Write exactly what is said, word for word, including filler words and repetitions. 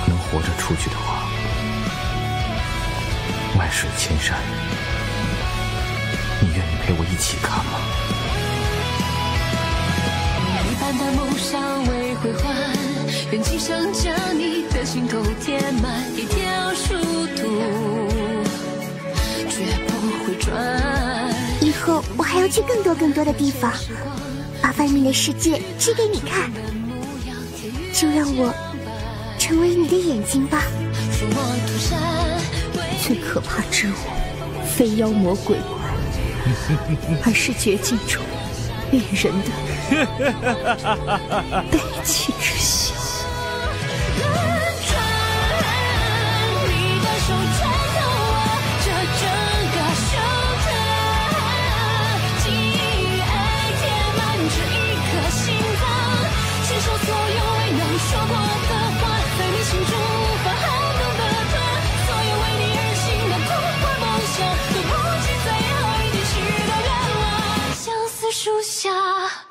能活着出去的话，万水千山，你愿意陪我一起看吗？ 一般的梦想未归还，愿今生将你的心头填满一条殊途，绝不会转。 以后我还要去更多更多的地方，把外面的世界指给你看，就让我成为你的眼睛吧。 最可怕之物，非妖魔鬼怪，而是绝境中恋人的悲戚之心。 说过的话，在你心中无法撼动的痛，所有为你而行的童话梦想，都不及在爱你许的愿望。相思树下。